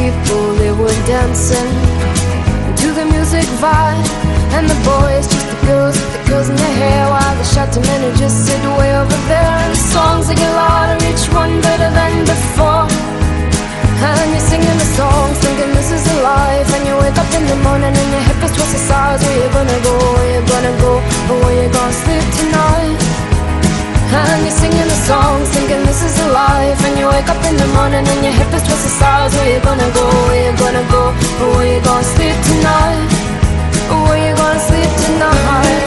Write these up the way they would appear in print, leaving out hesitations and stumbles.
people, they were dancing to the music vibe. And the boys, just the girls in their hair, while the shouting men who just sit way over there. And the songs they get louder, each one better than before. And you're singing the songs, thinking this is a life. And you wake up in the morning and your hip is twisted sides. Where you gonna go, where you gonna go, or where you gonna sleep tonight? And you're singing the songs, thinking this is a life. And you wake up in the morning and your hip is twisted sides. Where you gonna go, where you gonna go, or where you gonna sleep tonight? Or where you gonna sleep tonight?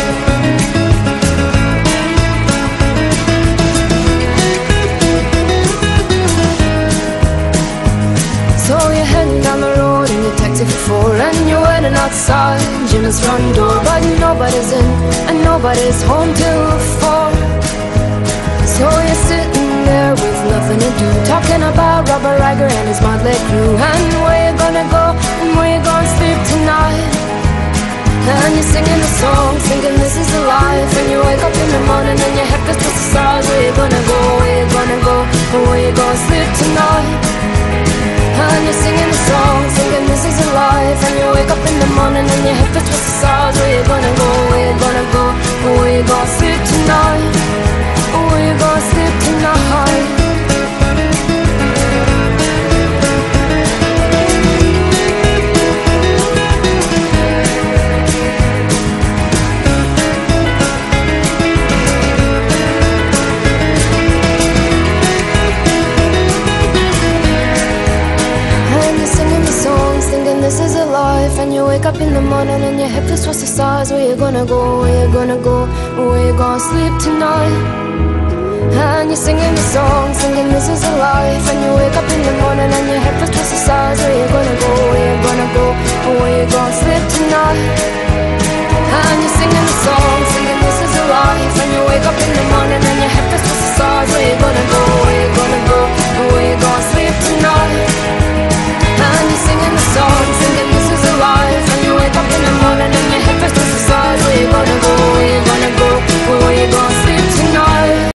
So you're heading down the road in your taxi for four, and you're waiting outside Jim's front door. But nobody's in and nobody's home till 4. So you're sitting there with nothing to do, talking about Robert Riger and his motley crew. And where you gonna go and where you gonna sleep tonight? And you're singing the song, thinking this is a life. And you wake up in the morning and your head feels twisted sides. Where you gonna go, where you gonna go, or where you gonna sleep tonight? And you're singing the song, thinking this is a life. And you wake up in the morning and your head feels twisted sides. Where you gonna go, where you gonna go, or where you gonna sleep tonight? Or where you gonna sleep tonight? This is a life. And you wake up in the morning and your hip is twisted sides. Where you gonna go, where you gonna go, or where you gonna sleep tonight? And you're singing the song, thinking this is a life. And you wake up in the morning and your hip is twisted sides. Where you gonna go, where you gonna go, or where